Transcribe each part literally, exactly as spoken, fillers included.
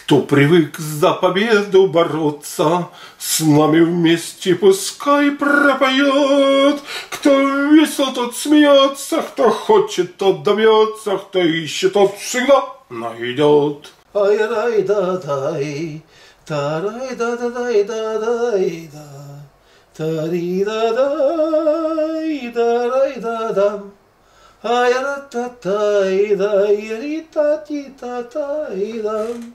Кто привык за победу бороться, с нами вместе пускай пропоет. Кто весел, тот смеется, кто хочет, тот добьется, кто ищет, тот всегда найдет. Ай-рай-да-дай, тарай-да-да-дай-да-дай-да, тари-да-дай-да-рай-да-дам, ай-ра-та-тай-да-ри-та-ти-та-тай-дам,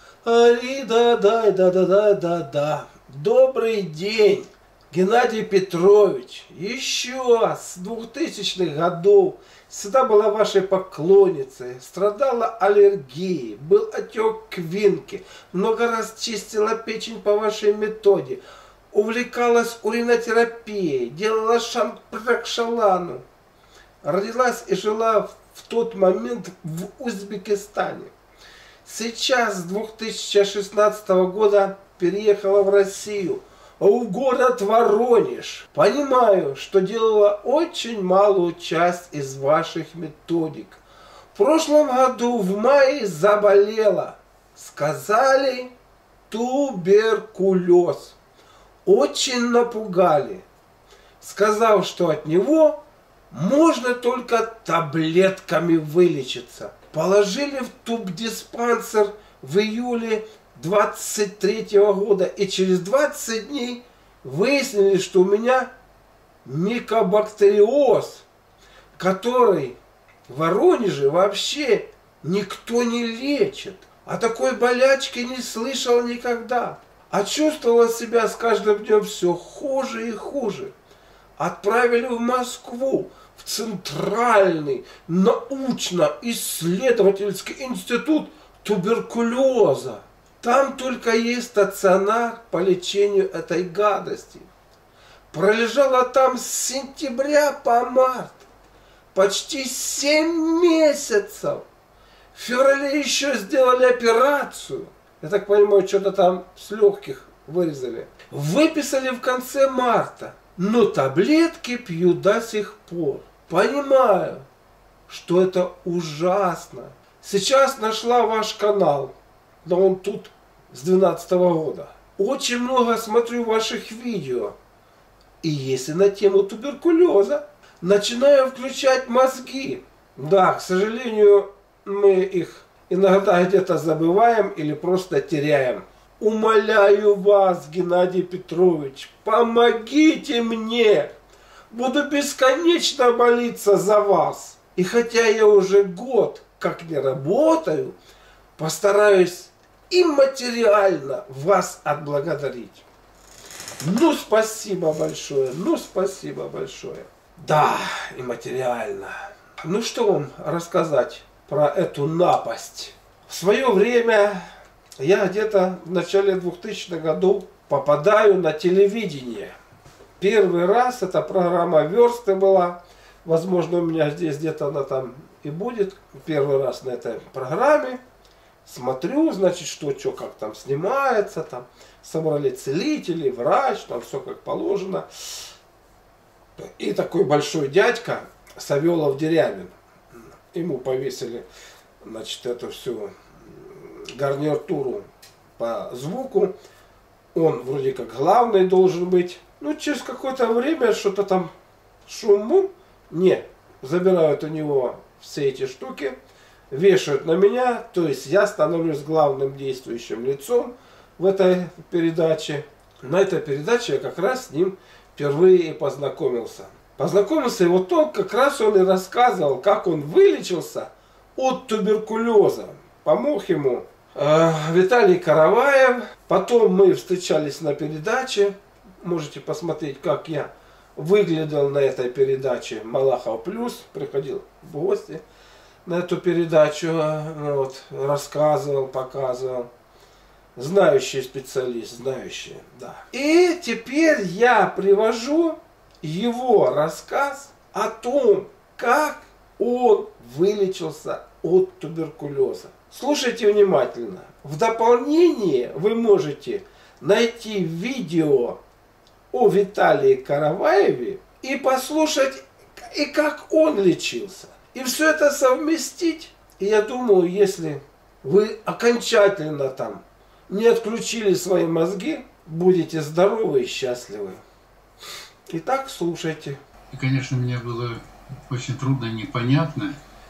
ари-да-дай-да-да-да-да-да. Добрый день, Геннадий Петрович. Еще с двухтысячных годов всегда была вашей поклонницей, страдала аллергией, был отек квинки, много раз чистила печень по вашей методе, увлекалась уринотерапией, делала шампракшалану. Родилась и жила в тот момент в Узбекистане. Сейчас с две тысячи шестнадцатого года переехала в Россию, в город Воронеж. Понимаю, что делала очень малую часть из ваших методик. В прошлом году в мае заболела. Сказали туберкулез. Очень напугали, сказав, что от него можно только таблетками вылечиться. Положили в тубдиспансер в июле двадцать третьего года, и через двадцать дней выяснили, что у меня микобактериоз, который в Воронеже вообще никто не лечит. О такой болячке не слышал никогда, а чувствовала себя с каждым днем все хуже и хуже. Отправили в Москву, в Центральный научно-исследовательский институт туберкулеза. Там только есть стационар по лечению этой гадости. Пролежала там с сентября по март. Почти семь месяцев. В феврале еще сделали операцию. Я так понимаю, что-то там с легких вырезали. Выписали в конце марта. Но таблетки пью до сих пор. Понимаю, что это ужасно. Сейчас нашла ваш канал. Да он тут с две тысячи двенадцатого года. Очень много смотрю ваших видео. И если на тему туберкулеза, начинаю включать мозги. Да, к сожалению, мы их иногда где-то забываем или просто теряем. Умоляю вас, Геннадий Петрович, помогите мне. Буду бесконечно молиться за вас. И хотя я уже год как не работаю, постараюсь и материально вас отблагодарить. Ну, спасибо большое, ну, спасибо большое. Да, и материально. Ну, что вам рассказать про эту напасть? В свое время я где-то в начале двухтысячных годов попадаю на телевидение. Первый раз эта программа «Версты» была. Возможно, у меня здесь где-то она там и будет. Первый раз на этой программе. Смотрю, значит, что, что, как там снимается. Там собрали целители, врач, там все как положено. И такой большой дядька, Савелов Дерябин. Ему повесили, значит, эту всю гарнитуру по звуку. Он вроде как главный должен быть. Ну, через какое-то время что-то там шуму. Не, забирают у него все эти штуки, вешают на меня. То есть я становлюсь главным действующим лицом в этой передаче. На этой передаче я как раз с ним впервые и познакомился. Познакомился и вот он как раз он и рассказывал, как он вылечился от туберкулеза. Помог ему э, Виталий Караваев. Потом мы встречались на передаче. Можете посмотреть, как я выглядел на этой передаче. Малахов Плюс приходил в гости на эту передачу. Вот, рассказывал, показывал. Знающий специалист, знающий, да. И теперь я привожу его рассказ о том, как он вылечился от туберкулеза. Слушайте внимательно. В дополнение вы можете найти видео о Виталии Караваеве и послушать, и как он лечился. И все это совместить. И я думаю, если вы окончательно там не отключили свои мозги, будете здоровы и счастливы. Итак, слушайте. И, конечно, мне было очень трудно, непонятно,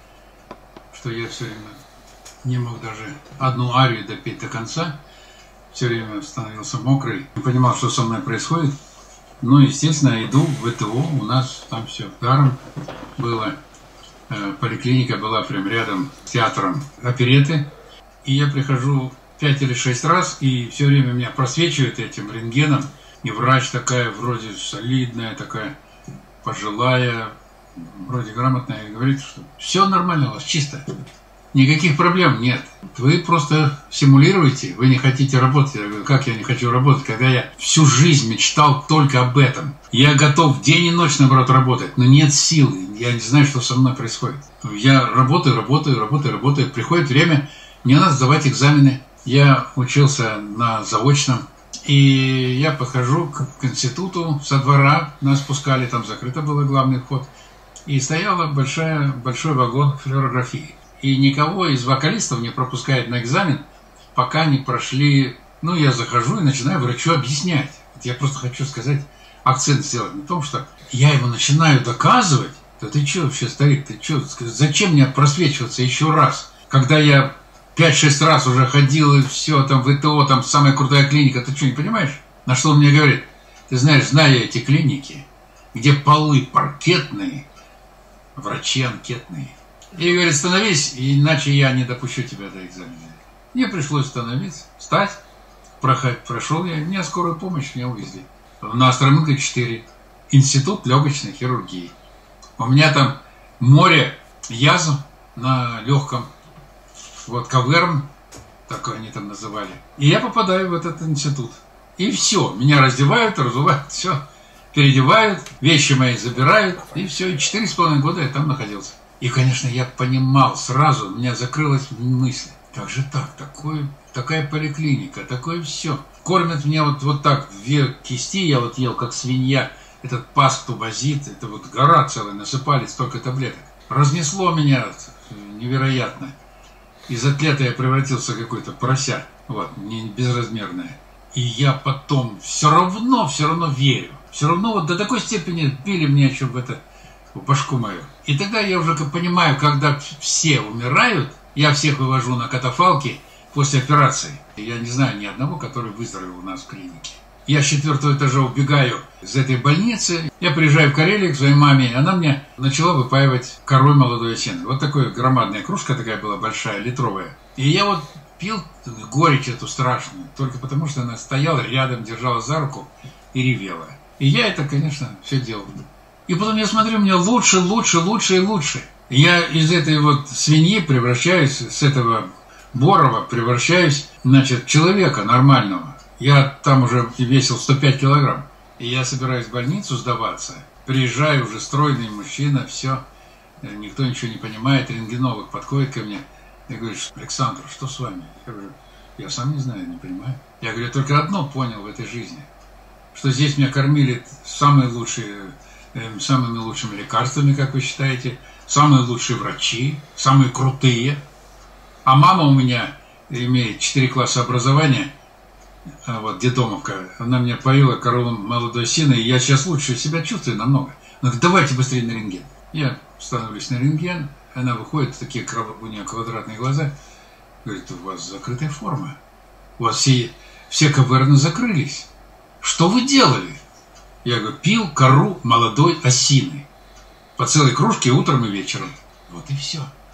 что я все время не мог даже одну арию допеть до конца. Все время становился мокрый. Не понимал, что со мной происходит. Ну, естественно, иду в ВТО. У нас там все даром было. Поликлиника была прям рядом с театром опереты. И я прихожу пять или шесть раз, и все время меня просвечивают этим рентгеном. И врач такая, вроде солидная, такая пожилая, вроде грамотная, и говорит, что все нормально у вас, чисто. Никаких проблем нет. Вы просто симулируете, вы не хотите работать. Я говорю, как я не хочу работать, когда я всю жизнь мечтал только об этом. Я готов день и ночь, наоборот, работать, но нет силы. Я не знаю, что со мной происходит. Я работаю, работаю, работаю, работаю. Приходит время, мне надо сдавать экзамены. Я учился на заочном. И я подхожу к институту, со двора нас пускали, там закрыто было главный вход. И стояла большая, большой вагон флюорографии. И никого из вокалистов не пропускает на экзамен, пока не прошли... Ну, я захожу и начинаю врачу объяснять. Я просто хочу сказать, акцент сделать на том, что я ему начинаю доказывать. Да ты что вообще, старик, ты что? Зачем мне просвечиваться еще раз? Когда я пять-шесть раз уже ходил и все, там ВТО, там самая крутая клиника, ты что, не понимаешь? На что он мне говорит? Ты знаешь, зная эти клиники, где полы паркетные, врачи анкетные. И говорит, становись, иначе я не допущу тебя до экзамена. Мне пришлось становиться, встать, проходить, прошел я, меня скорую помощь меня увезли. На Остроменко четыре, институт легочной хирургии. У меня там море язв на легком, вот каверн, такой они там называли. И я попадаю в этот институт. И все, меня раздевают, разувают, все, переодевают, вещи мои забирают, и все, и четыре с половиной года я там находился. И, конечно, я понимал сразу, у меня закрылась мысль, как же так, такое, такая поликлиника, такое все. Кормят меня вот, вот так, две кисти, я вот ел, как свинья, этот пастубазит, это вот гора целая, насыпали столько таблеток. Разнесло меня невероятно. Из атлета я превратился в какой-то порося, вот, не безразмерное. И я потом все равно, все равно верю. Все равно вот до такой степени били мне еще в это... в башку мою. И тогда я уже понимаю, когда все умирают, я всех вывожу на катафалке после операции. Я не знаю ни одного, который выздоровел у нас в клинике. Я с четвертого этажа убегаю из этой больницы. Я приезжаю в Карелию к своей маме, и она мне начала выпаивать корой молодой осины. Вот такая громадная кружка такая была, большая, литровая. И я вот пил горечь эту страшную, только потому что она стояла рядом, держала за руку и ревела. И я это, конечно, все делал. И потом я смотрю, мне лучше, лучше, лучше и лучше. Я из этой вот свиньи превращаюсь, с этого Борова превращаюсь, значит, в человека нормального. Я там уже весил сто пять килограмм. И я собираюсь в больницу сдаваться. Приезжаю, уже стройный мужчина, все. Никто ничего не понимает. Рентгенолог подходит ко мне и говорит, Александр, что с вами? Я говорю, я сам не знаю, не понимаю. Я говорю, я только одно понял в этой жизни. Что здесь меня кормили самые лучшие... самыми лучшими лекарствами, как вы считаете, самые лучшие врачи, самые крутые. А мама у меня имеет четыре класса образования, вот, детдомовка, она мне поила корову молодой осины, и я сейчас лучше себя чувствую намного. Она говорит, давайте быстрее на рентген. Я становлюсь на рентген, она выходит, такие у нее квадратные глаза, говорит, у вас закрытая форма, у вас все, все каверны закрылись. Что вы делали? Я говорю, пил кору молодой осины по целой кружке утром и вечером. Вот и все.